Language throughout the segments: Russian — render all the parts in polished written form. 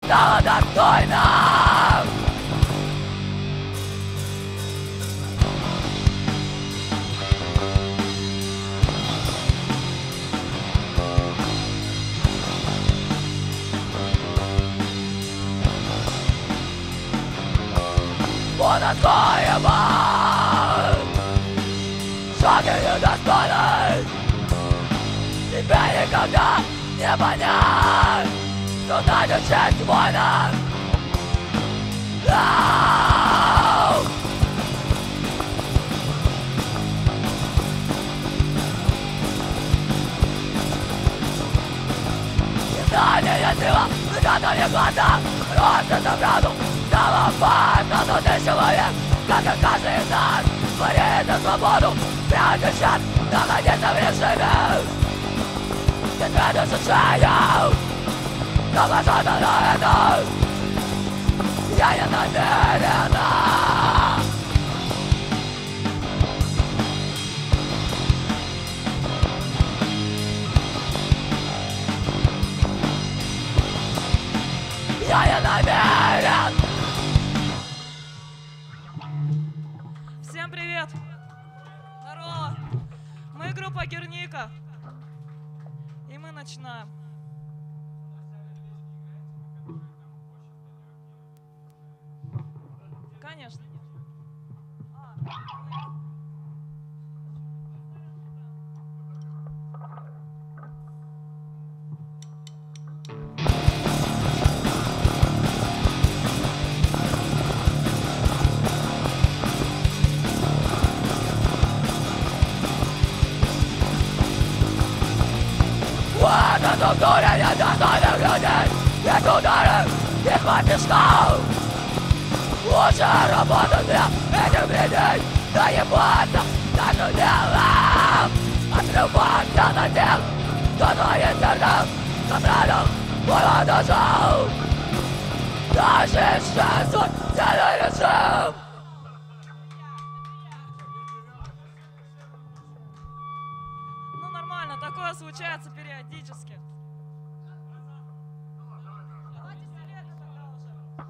стала достойна. Уносуема, шаги недостойны. Тебе никогда не понять, что найдет честь воина. Знание сила, прятали глаза, просто за правду. Стало важно, но ты человек, как и каждый из нас. Борись за свободу, прямо сейчас находиться в режиме. Ты тратишь шею, соглашаться на это. Я не намерена. Я не намерен. Всем привет! Здорово! Мы группа Герника. И мы начинаем. Конечно. Это структура недостойных людей. Их удары, их мастерство. Лучше работать для этих людей. Наебаться нашим делом. Отрываться на тех, кто твоим сердцем забрал твою душу. Защищай свой целый режим. Ну нормально, такое случается периодически. Давайте сигареты тогда уже.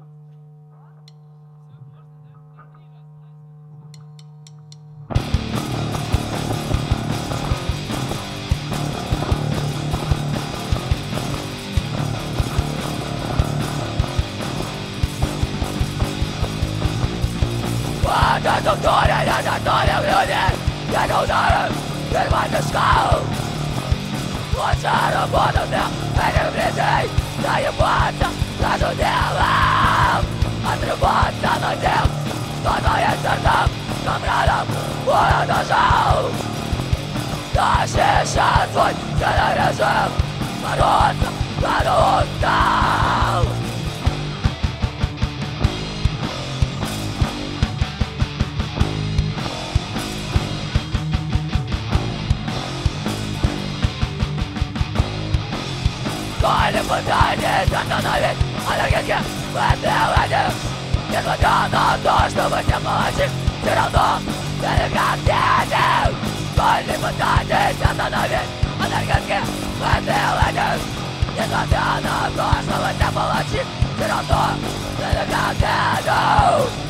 Это структура недостойных людей. Их удары, их мастерство. Лучше работать для этих людей. Наебаться нашим делом. Отрываться на тех, кто твоим сердцем забрал твою душу. Защищай свой целый режим. Бороться за устал. Коли пытаетесь остановить анархистских выделений, несмотря на то, что вы все молодцы, все равно вы как дети. Коли пытаетесь остановить анархистских выделений, несмотря на то, что вы все молодцы, все равно вы как дети.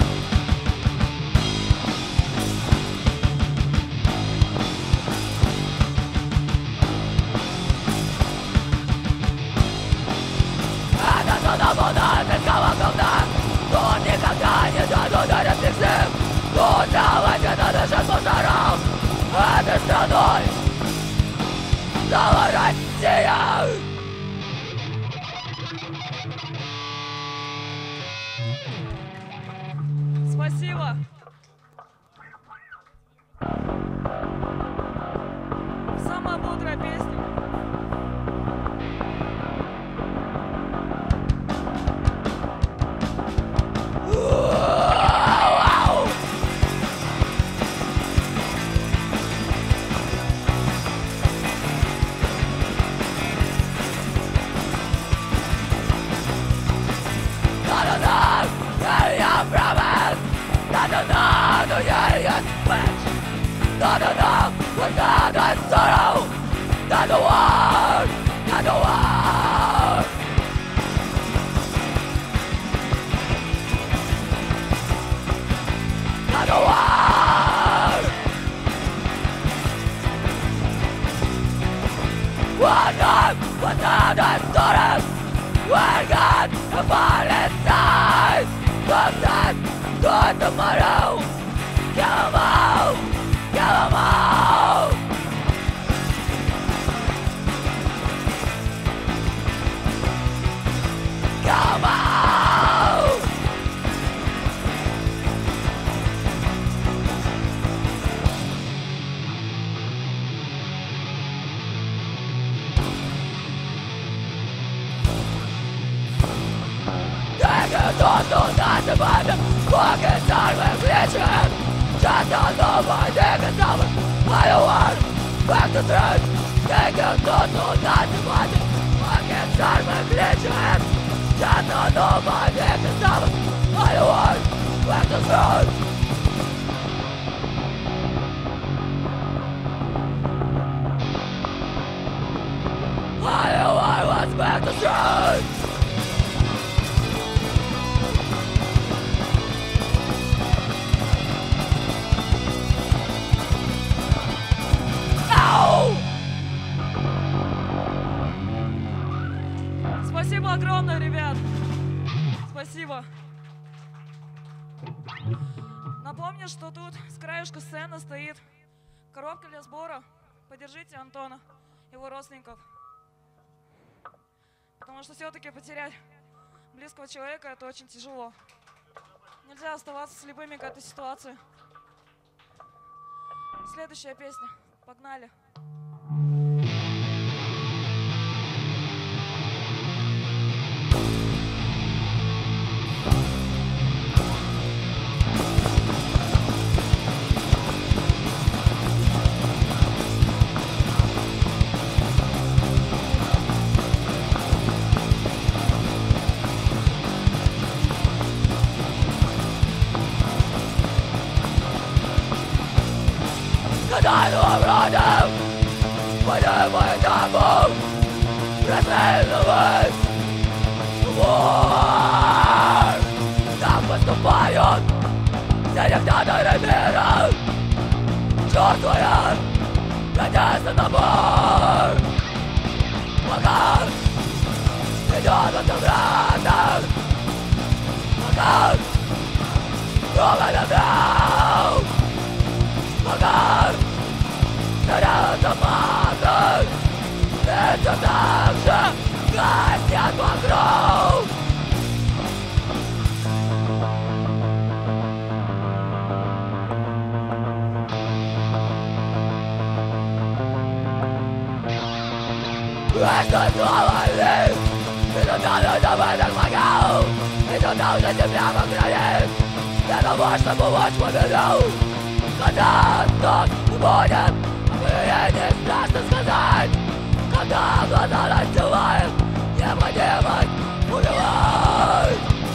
Нападательского говна. Он никогда не даст ударить всем. Но давайте надышать мусором. Этой страной стала Россия. Спасибо. Самая бодрая песня. Not enough without that sorrow. Not the word, not the word. forgot about it time. But that good tomorrow. Kill 'em all. Kill 'em all. Kill 'em all. Don't not survive the fucking time and glitching. Just don't know my niggas over. I don't want back to truth. Don't not survive the fucking time and glitching. Just don't know my niggas over. I don't want back to truth. I don't want what's back to truth. Спасибо огромное, ребят. Спасибо. Напомню, что тут с краешка сцены стоит коробка для сбора. Поддержите Антона, его родственников. Потому что все-таки потерять близкого человека — это очень тяжело. Нельзя оставаться слепыми к этой ситуации. Следующая песня. Погнали. I know I'm running. Whenever I move, receive the words. War. Так поступают все диктаторы мира. Чувствуя границы набор. Пока идет от обратно. Пока новый добрал. Пока теряются массы. И все так же гаснет вокруг. Что снова лишь и надо забыть могил. И туда уже тебя погранит. Для того, чтобы вот победил. Когда тот будет, мне не страшно сказать. Когда глаза расстилают, необходимость убивать.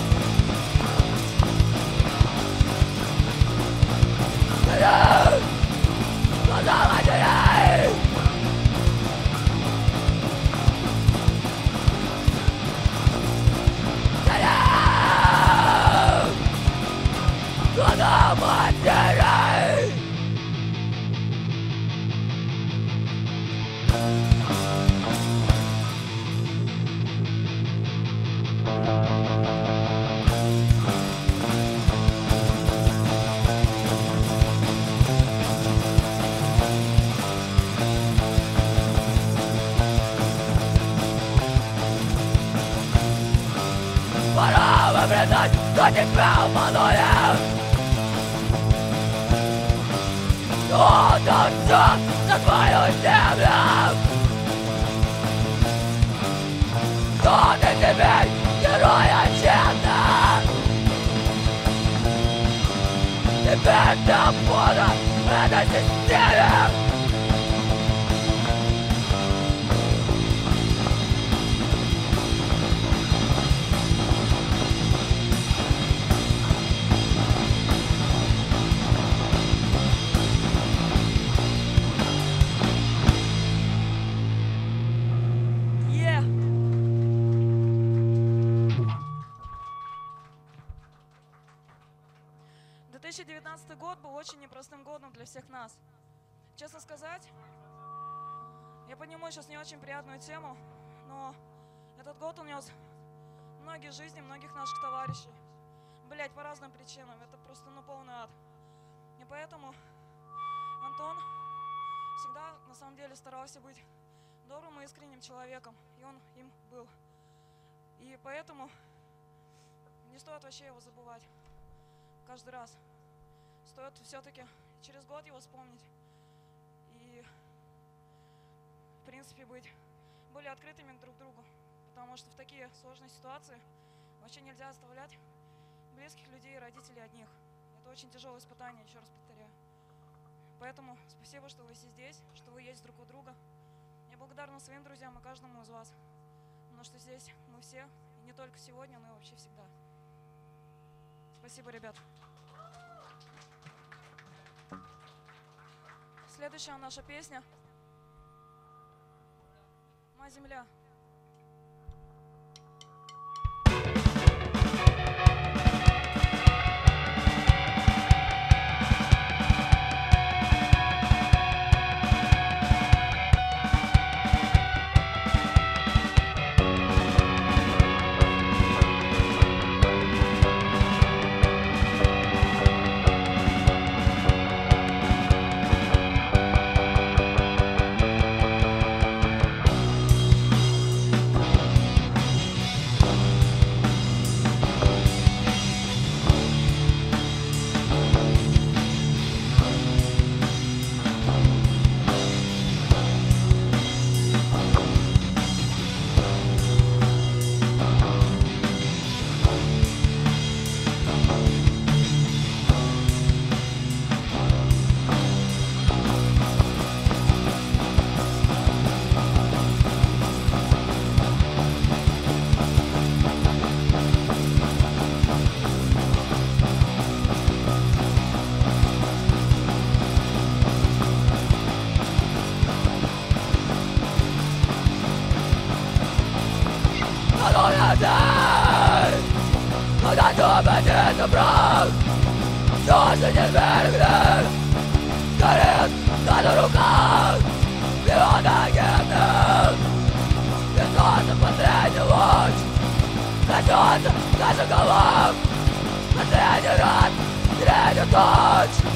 Вперед! Глаза потеряй! Глаза потеряй! Пора выпрятать, что тебя обманули. Кто торчит на твою землю? Кто ты теперь, герой отчета? Теперь ты пора этой системе. Год был очень непростым годом для всех нас. Честно сказать, я подниму сейчас не очень приятную тему, но этот год унес многие жизни многих наших товарищей. Блять, по разным причинам. Это просто, полный ад. И поэтому Антон всегда, на самом деле, старался быть добрым и искренним человеком. И он им был. И поэтому не стоит вообще его забывать каждый раз. Стоит все-таки через год его вспомнить. И, в принципе, быть более открытыми друг к другу. Потому что в такие сложные ситуации вообще нельзя оставлять близких людей и родителей одних. Это очень тяжелое испытание, еще раз повторяю. Поэтому спасибо, что вы все здесь, что вы есть друг у друга. Я благодарна своим друзьям и каждому из вас. Потому что здесь мы все, и не только сегодня, но и вообще всегда. Спасибо, ребят. Следующая наша песня «Моя земля». Когда топотит брак, солнце не вергнет, горит на руках миллион агентов. И солнце последний луч коснется наших голов. Последний раз третий ночь.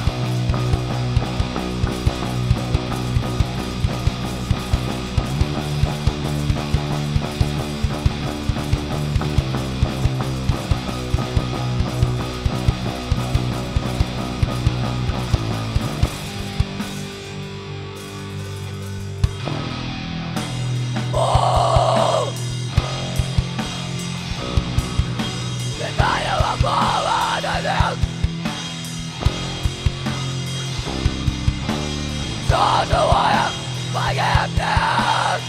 Все живое погибнет.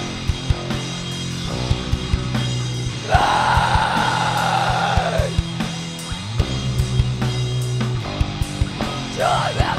Человек.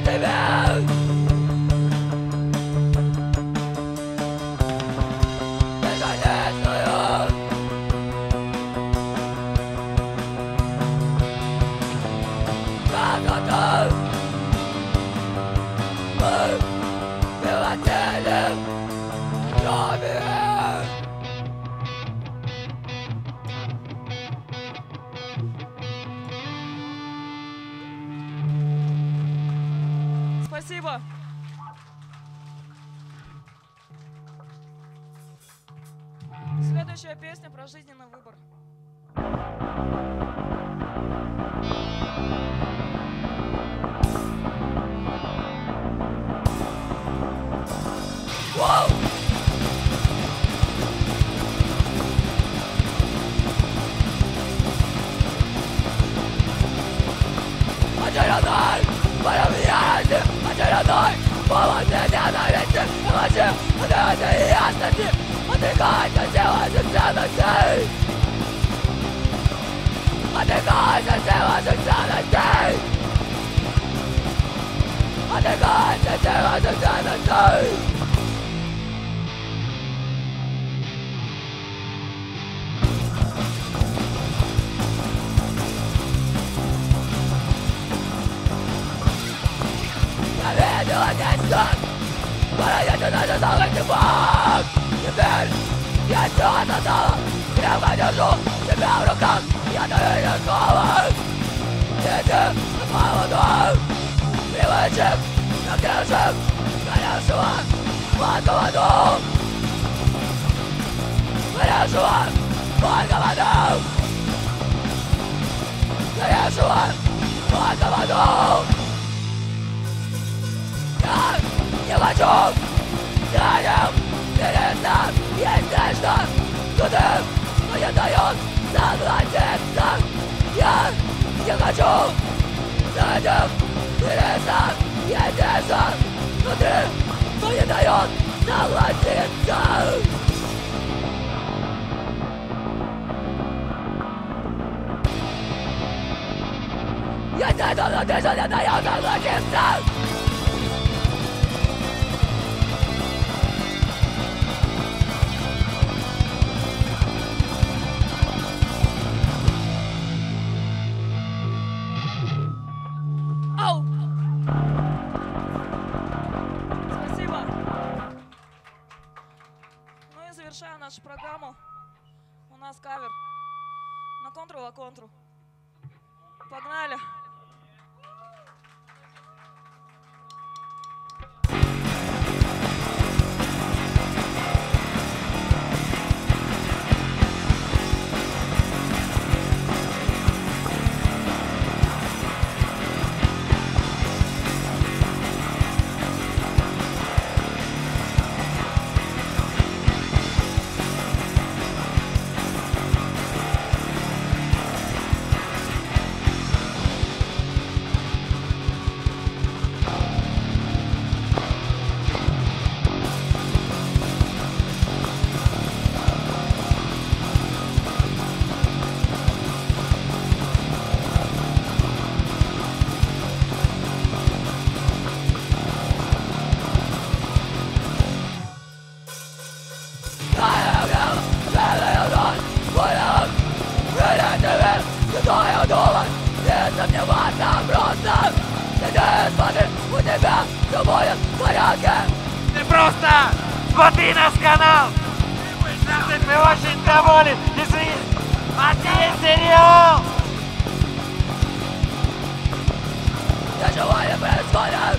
тебе. Бесконечную красоту мы превратили в крови. Спасибо. Следующая песня про жизненный выбор. Whoa! Очередной появляется, очередной повод для ненависти, иначе удается ясности, отрекайся всего ценностей, отрекайся всего ценностей, отрекайся всего ценностей. Видела нечто, поразительно нажидала типа. Теперь я все осознала, крепко держу тебя в руках. Я даю ей голос, дети от моего дома. Привычек, накрывших, горящего под голодом. Горящего под голодом. Горящего под голодом. Я не хочу за ним перестать. Есть нечто, что не дает согласиться. Я не хочу за ним перестать. Есть нечто, что не дает согласиться. Есть нечто, что не дает согласиться. Завершая нашу программу, у нас кавер на контру-ла-контру. Погнали! Просто сидит, смотри, у тебя все будет в порядке. Ты просто смотри наш канал. Мы очень довольны. Держи. Один сериал. Ничего не происходит.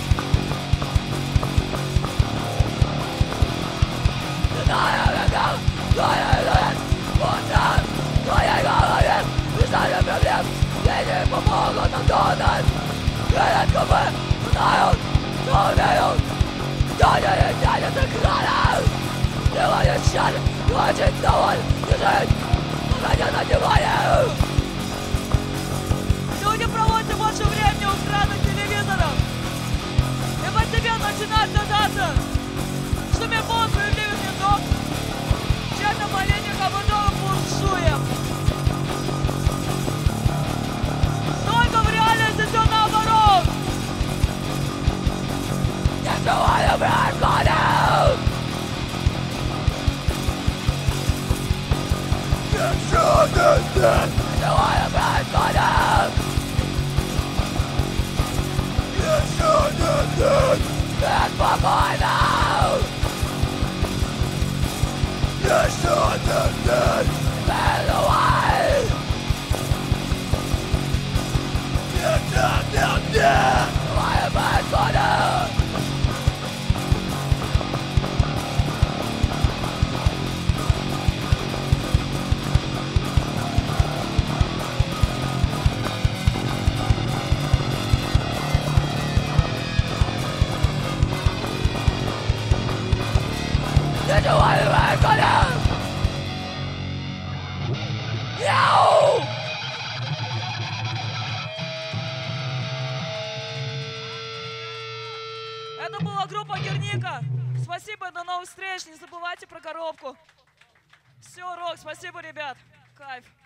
Знаю, как твоя жизнь будто в твоей голове. Решение проблем, деньги помогут нам донать. Редко мы знают, что умеют. Кто не тянет экрана. Сегодня счастлив, очень доволен. Держись, уходи на диване. Люди проводят больше времени у экранов телевизоров. И постепенно начинает казаться, что мир полон справедливых ментов, чья-то маленьких ободовых буржуев. Только в реальности все наоборот. Это была группа Герника. Спасибо, до новых встреч. Не забывайте про коробку. Все, рок, спасибо, ребят. Кайф.